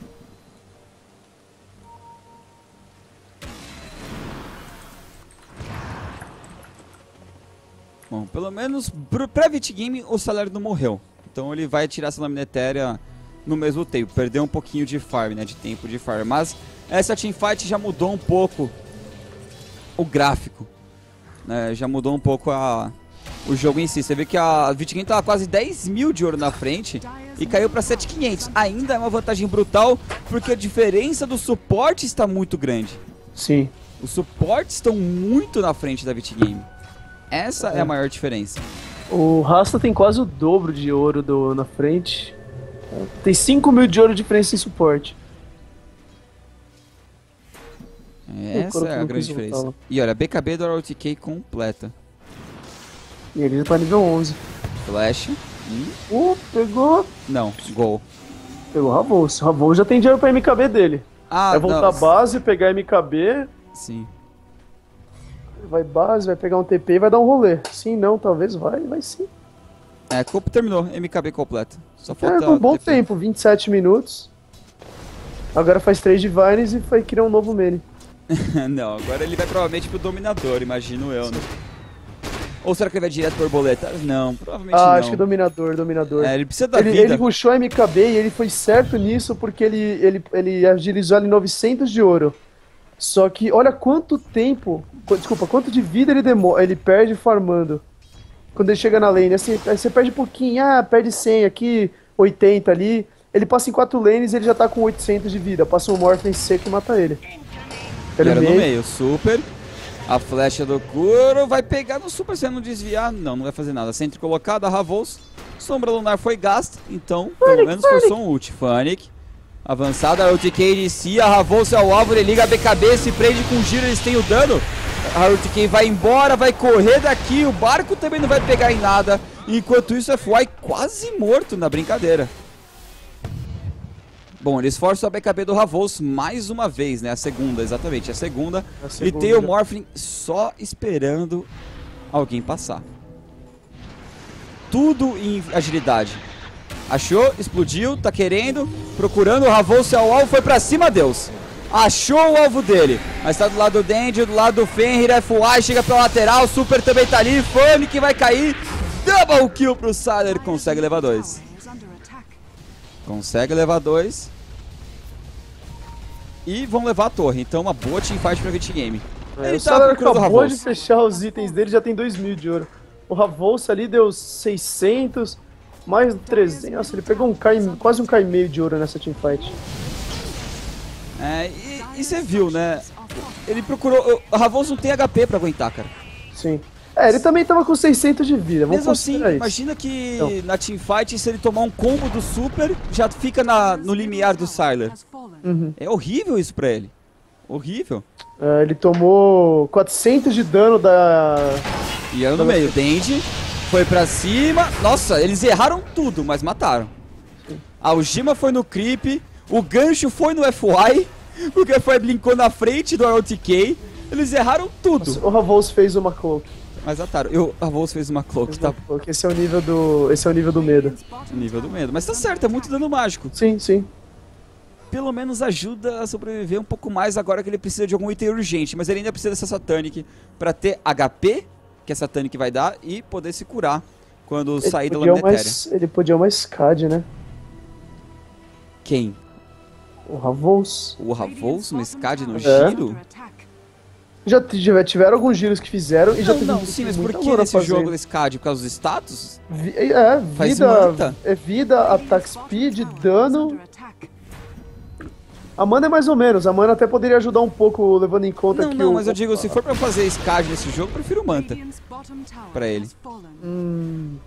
Bom, pelo menos pra Vit Game o Sylar não morreu. Então ele vai tirar essa lâmina etérea no mesmo tempo. Perdeu um pouquinho de farm, né? De tempo de farm. Mas essa teamfight já mudou um pouco o gráfico. Né, já mudou um pouco a, o jogo em si. Você vê que a Vit Game tava quase dez mil de ouro na frente e caiu para sete mil e quinhentos. Ainda é uma vantagem brutal, porque a diferença do suporte está muito grande. Sim. Os suportes estão muito na frente da Vit Game. Essa é, é a maior diferença. O Rasta tem quase o dobro de ouro do, na frente. Tem cinco mil de ouro de diferença em suporte. Essa é a grande diferença. Voltar. E olha, B K B do R O T K completa. E ele tá nível onze. Flash. Hum. Uh, pegou. Não, gol. Pegou o Ravos. O Ravos já tem dinheiro pra M K B dele. Ah, vai voltar não. base, pegar M K B. Sim. Vai base, vai pegar um T P e vai dar um rolê. Sim, não, talvez vai, vai sim. É, terminou, M K B completo. Só falta... É, um bom tempo, vinte e sete minutos. Agora faz três Divines e vai criar um novo mini. Não, agora ele vai provavelmente pro Dominador, imagino eu, né? Ou será que ele vai direto pro Borboleta? Não, provavelmente ah, não. Ah, acho que Dominador, Dominador. É, ele precisa da ele, vida. Ele rushou M K B e ele foi certo nisso porque ele, ele, ele agilizou ali novecentos de ouro. Só que olha quanto tempo, desculpa, quanto de vida ele demora, ele perde farmando. Quando ele chega na lane, assim, aí você perde pouquinho, ah, perde cem aqui, oitenta ali. Ele passa em quatro lanes e ele já tá com oitocentos de vida. Passa um Morphin seco e mata ele. Ele era no meio, super. A flecha do Kuro vai pegar no super, se não desviar. Não, não vai fazer nada. Centro colocado, a Ravos. Sombra lunar foi gasta, então pelo menos forçou um ult. Fanic. Avançada, a ult K inicia, a Ravos é o alvo, ele liga a B K B, se prende com giro, eles têm o dano. A ult K vai embora, vai correr daqui, o barco também não vai pegar em nada. Enquanto isso, o F Y quase morto na brincadeira. Bom, eles forçam a B K B do Ravos mais uma vez, né? A segunda, exatamente, a segunda. A segunda. E tem o Morphling só esperando alguém passar. Tudo em agilidade. Achou, explodiu, tá querendo, procurando, o Ravos é o alvo, foi pra cima, Deus. Achou o alvo dele. Mas tá do lado do Dandy, do lado do Fenrir, F Y chega pra lateral, Super também tá ali, Fanic vai cair. Double kill pro Sylar, consegue levar dois. Consegue levar dois. E vão levar a torre. Então uma boa teamfight pra Vit Game. É, ele o Sylar acabou de fechar os itens dele, já tem dois mil de ouro. O Ravos ali deu seiscentos, mais trezentos. Nossa, ele pegou um K, quase um K e meio de ouro nessa teamfight. É, e você viu, né? Ele procurou... O Ravos não tem H P pra aguentar, cara. Sim. É, ele também tava com seiscentos de vida, vamos Mesmo assim, isso. Imagina que então. na teamfight, se ele tomar um combo do Super, já fica na, no limiar do Sylar. Uhum. É horrível isso pra ele. Horrível. É, ele tomou quatrocentos de dano da... E era no da meio. Dandy foi pra cima. Nossa, eles erraram tudo, mas mataram. Sim. A Ujima foi no creep, o gancho foi no F Y, o F Y blinkou na frente do R T K. Eles erraram tudo. Nossa, o Ravos fez uma cloak. Mas mataram. Eu, a Ravos fez uma cloak, fez tá? Uma cloak. Esse é o nível do, esse é o nível do medo. O nível do medo. Mas tá certo, é muito dano mágico. Sim, sim. Pelo menos ajuda a sobreviver um pouco mais agora que ele precisa de algum item urgente. Mas ele ainda precisa dessa Satanic pra ter H P, que a Satanic vai dar, e poder se curar quando ele sair da Lâmina Etérea. Ele podia uma Scad, né? Quem? O Ravos. O Ravos? Uma Scad no é. giro? Já tiveram alguns giros que fizeram e não, já teve Não, sim, mas por que nesse jogo da Scad? Por causa dos status? Vi, é, vida, é vida, attack speed, dano. A mana é mais ou menos, a mana até poderia ajudar um pouco, levando em conta não, que Não, não, o... mas eu digo, se for pra fazer Scad nesse jogo, eu prefiro Manta. Pra ele. Hum...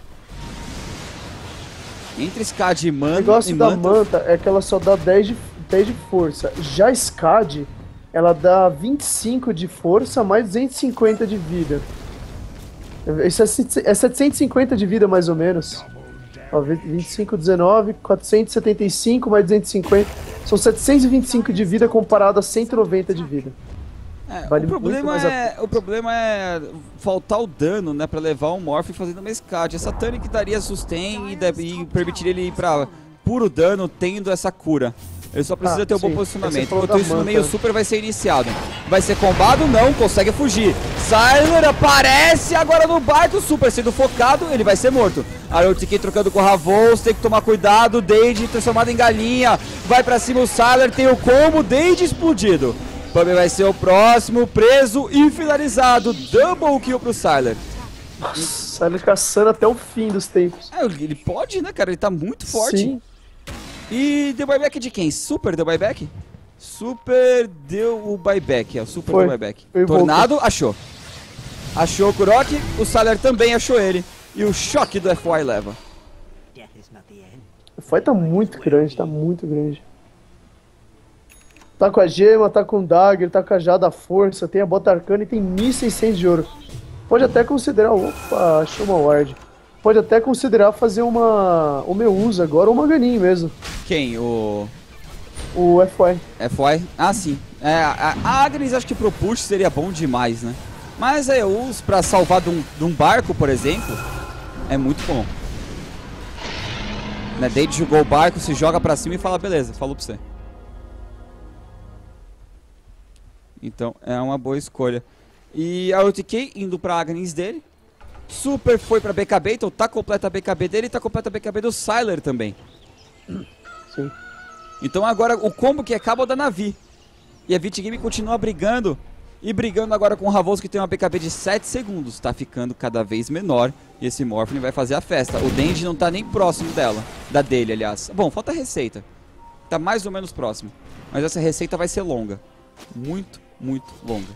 Entre Scad e Manta... O negócio da Manta é que ela só dá dez de, dez de força. Já Scad... ela dá vinte e cinco de força, mais duzentos e cinquenta de vida. Isso é setecentos e cinquenta de vida, mais ou menos. Ó, vinte e cinco, dezenove, quatrocentos e setenta e cinco, mais duzentos e cinquenta. São setecentos e vinte e cinco de vida comparado a cento e noventa de vida. É, vale o, problema é, a... o problema é faltar o dano, né, pra levar o Morph fazendo uma Scad. Essa Tanic daria sustain e, deve, e permitiria ele ir pra puro dano tendo essa cura. Ele só precisa ah, ter um sim. bom posicionamento. Enquanto isso, no meio super vai ser iniciado. Vai ser combado? Não, consegue fugir. Sylar aparece agora no barco. Super sendo focado, ele vai ser morto. A R T K trocando com o Ravos, tem que tomar cuidado. Dade transformado em galinha. Vai pra cima o Sylar, tem o combo. Dade explodido. Pub vai ser o próximo, preso e finalizado. Double kill pro Sylar. Nossa, Sylar caçando até o fim dos tempos. É, ele pode, né, cara? Ele tá muito forte. Sim. E deu buyback de quem? Super deu buyback? Super deu o buyback, é o Super Foi. deu buyback. Foi Tornado volta. achou. Achou o Kurok, o Sylar também achou ele. E o choque do F Y leva. O F Y tá muito grande, tá muito grande. Tá com a gema, tá com o Dagger, tá com a Jada Força, tem a Bota Arcana e tem mil e seiscentos de ouro. Pode até considerar... Opa, achou uma ward. Pode até considerar fazer uma... o meu uso agora, ou uma Ganin mesmo. Quem? O... O F Y. F Y? Ah, sim. É, a, a Agnes acho que pro push seria bom demais, né? Mas é, eu uso pra salvar de um, de um barco, por exemplo. É muito bom. Né, Dade jogou o barco, se joga pra cima e fala, beleza, falou pra você. Então é uma boa escolha. E a O T K indo pra Aghanis dele. Super foi pra B K B, então tá completa a B K B dele e tá completa a B K B do Sylar também. Sim. Então agora o combo que acaba é o da Na'Vi. E a Vit Game continua brigando. E brigando agora com o Ravos, que tem uma B K B de sete segundos. Tá ficando cada vez menor. E esse Morphling vai fazer a festa. O Denji não tá nem próximo dela. Da dele, aliás. Bom, falta a receita. Tá mais ou menos próximo. Mas essa receita vai ser longa. Muito, muito longa.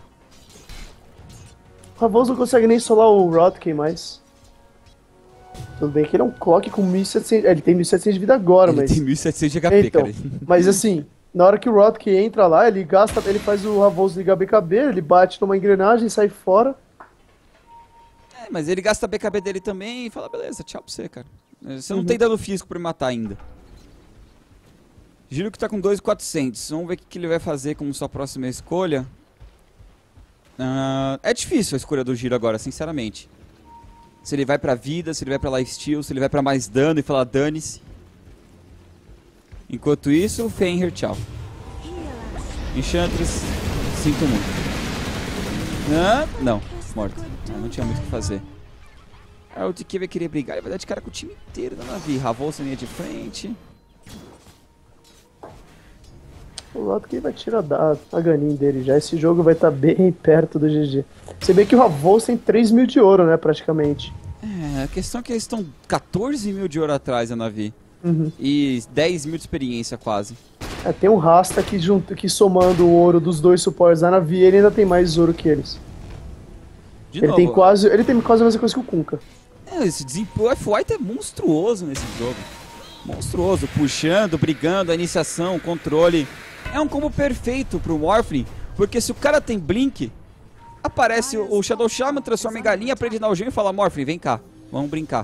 O Ravos não consegue nem solar o Rodkey mais. Tudo bem que ele é um clock com mil e setecentos... Ele tem mil e setecentos de vida agora, Ele mas... tem mil e setecentos de H P, então, cara. mas assim, na hora que o Rodkey entra lá, ele gasta, ele faz o Ravos ligar B K B, ele bate numa engrenagem, sai fora. É, mas ele gasta a B K B dele também e fala, beleza, tchau pra você, cara. Você não Uhum. tem dano físico pra me matar ainda. Giro que tá com dois mil e quatrocentos. Vamos ver o que, que ele vai fazer como sua próxima escolha. Uh, é difícil a escolha do Giro agora, sinceramente. Se ele vai pra vida, se ele vai pra lifesteal, se ele vai pra mais dano e falar dane-se. Enquanto isso, o Fenrir, tchau. Enchantress, sinto muito. Ah, não, morto. Ah, não tinha muito o que fazer. Ah, o T K vai querer brigar, ele vai dar de cara com o time inteiro da Na'Vi. Ravos na linha de frente. O Rodkey vai tirar da, a ganinha dele já. Esse jogo vai estar bem perto do G G. Você vê que o Ravos tem três mil de ouro, né, praticamente. É, a questão é que eles estão quatorze mil de ouro atrás da Na'Vi. Uhum. E dez mil de experiência quase. É, tem um Rasta que, junto, que somando o ouro dos dois suportes da Na'Vi, ele ainda tem mais ouro que eles. De Ele novo, tem quase, ele tem quase a mesma coisa que o Kunkka. é, esse desempenho, o F-White é monstruoso nesse jogo. Monstruoso, puxando, brigando, a iniciação, o controle. É um combo perfeito pro Morphling, porque se o cara tem Blink, aparece o, o Shadow Shaman, transforma em galinha, prende na algema e fala, Morphling, vem cá, vamos brincar.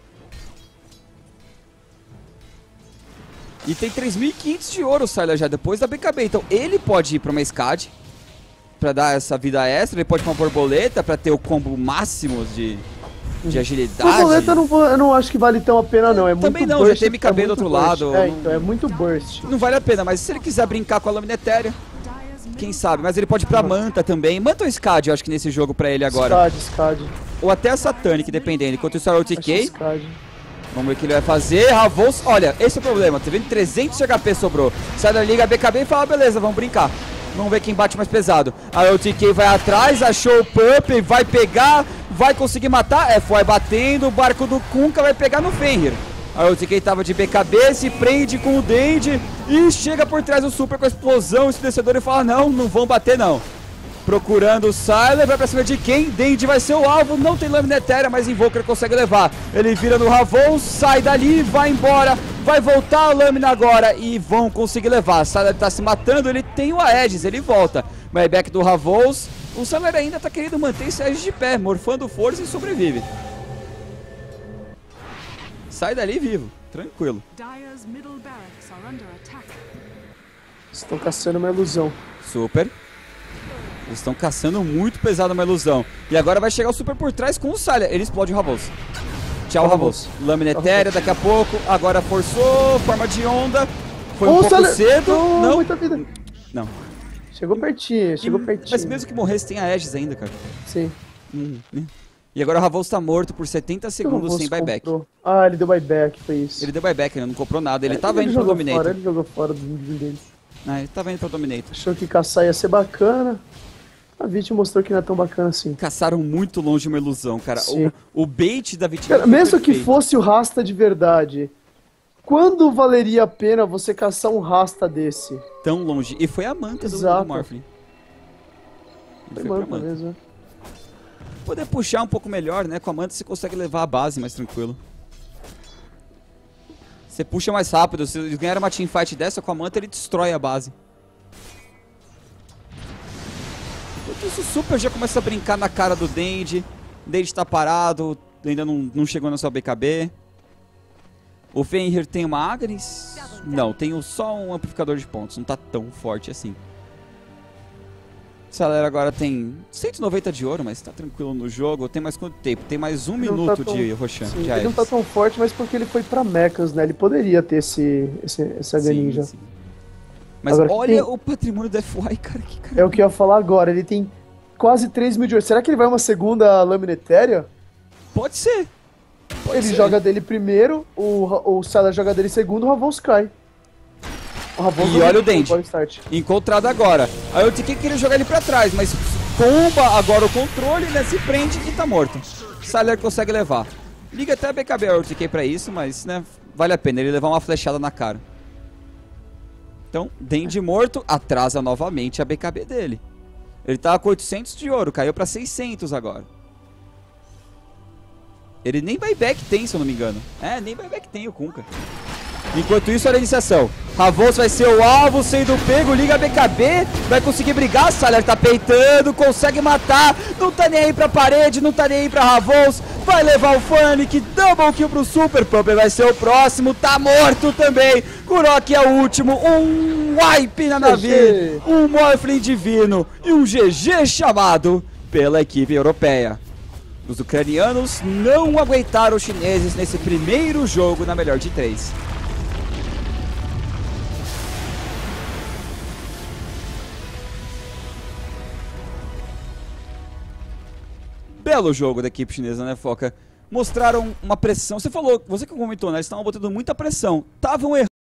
E tem três mil e quinhentos de ouro o Sylar já depois da B K B, então ele pode ir pra uma Scad, pra dar essa vida extra, ele pode ir pra uma borboleta, pra ter o combo máximo de... de agilidade. Borboleta eu não, vou, eu não acho que vale tão a pena, não. É muito Também não, burst, já tem M K B é do outro muito lado. burst. É, não- então, é muito burst. Não vale a pena, mas se ele quiser brincar com a lâmina etérea, quem sabe? Mas ele pode ir pra Manta também. Manta ou Scad, eu acho que nesse jogo pra ele agora. Scad, Scad. Ou até a Satanic, dependendo. Enquanto isso é o Acho O T K. Scad. Vamos ver o que ele vai fazer. Ravos, olha, esse é o problema. Tá vendo? trezentos de H P sobrou. Sai da liga, B K B e fala, beleza, vamos brincar. Vamos ver quem bate mais pesado. A O T K vai atrás, achou o Pup, vai pegar, vai conseguir matar. É, foi batendo, o barco do Kunkka vai pegar no Fenrir. A O T K tava de B K B, se prende com o Dende e chega por trás do Super com a explosão. Esse descedor e fala, não, não vão bater não. Procurando o Sylar, vai pra cima de quem? Dende vai ser o alvo, não tem lâmina etérea, mas Invoker consegue levar. Ele vira no Ravos, sai dali, vai embora, vai voltar a lâmina agora e vão conseguir levar. Sylar tá se matando, ele tem o Aegis, ele volta. Buyback do Ravos, o Sylar ainda tá querendo manter esse Aegis de pé, morfando força e sobrevive. Sai dali vivo, tranquilo. Dire's middle barracks are under attack. Estão caçando uma ilusão. Super. Eles estão caçando muito pesado uma ilusão. E agora vai chegar o Super por trás com o Sylar. Ele explode o Ravos. Tchau, Ravos. Lâmina etérea daqui a pouco. Agora forçou. Forma de onda. Foi um Ô, pouco Sylar! cedo. Oh, Não. muita vida. Não. Chegou pertinho, chegou E- pertinho. Mas mesmo que morresse, tem a Aegis ainda, cara. Sim. Hum, né? E agora o Ravos tá morto por setenta segundos Ravos sem buyback. comprou. Ah, ele deu buyback, foi isso. Ele deu buyback, ele não comprou nada. Ele É, tava indo pro jogou Dominator. Fora, ele jogou fora do nível dele. Ah, ele tava indo pro Dominator. Achou que caçar ia ser bacana. A Vit mostrou que não é tão bacana assim. Caçaram muito longe uma ilusão, cara. Sim. O, o bait da Vitinha. Cara, mesmo que fosse o Rasta de verdade, quando valeria a pena você caçar um Rasta desse? Tão longe. E foi a manta do, Exato. do Morphling. Ele Foi foi pra manta manta. mesmo, né? Poder puxar um pouco melhor, né? Com a manta você consegue levar a base mais tranquilo. Você puxa mais rápido. Se eles ganharem uma teamfight dessa, com a manta ele destrói a base. Enquanto isso, o Super já começa a brincar na cara do Dende. O Dende tá parado, ainda não, não chegou na sua B K B. O Fenrir tem uma Aghanis? Não, tem só um amplificador de pontos. Não tá tão forte assim. Saler agora tem cento e noventa de ouro, mas tá tranquilo no jogo. Tem mais quanto tempo? Tem mais um Ele não minuto tá tão- de Roshan. Sim, Já ele é. não tá tão forte, mas porque ele foi pra mechas, né? Ele poderia ter esse, esse, esse H Sim, Ninja. sim. Mas Agora, olha tem- o patrimônio do F Y, cara. Que cara. É o que eu ia falar agora. Ele tem quase três mil de ouro. Será que ele vai uma segunda lâmina etérea? Pode ser. Pode Ele ser. joga dele primeiro, o, Ra- o Salah joga dele segundo, o Ravos cai. O Ravos E olha o Dendi. Bora start. Encontrado agora. Aí o T K queria jogar ele pra trás, mas comba agora o controle, né? Se prende e tá morto. Saler consegue levar. Liga até a B K B o T K pra isso, mas né, vale a pena ele levar uma flechada na cara. Então, Dendi morto, atrasa novamente a B K B dele. Ele tava com oitocentos de ouro, caiu pra seiscentos agora. Ele nem buyback tem, se eu não me engano. É, nem buyback tem o Kunkka. Enquanto isso, olha a iniciação. Ravos vai ser o alvo, sendo pego, liga a B K B, vai conseguir brigar, Saler tá peitando, consegue matar, não tá nem aí pra parede, não tá nem aí pra Ravos, vai levar o Fanic, double kill pro Super Pumper, vai ser o próximo, tá morto também, Kurok é o último, um wipe na Na'Vi, G G. um Morphling divino e um G G chamado pela equipe europeia. Os ucranianos não aguentaram os chineses nesse primeiro jogo na melhor de três. Belo jogo da equipe chinesa, né, Foca? Mostraram uma pressão. Você falou, você que comentou, né? Eles estavam botando muita pressão. Estavam errando.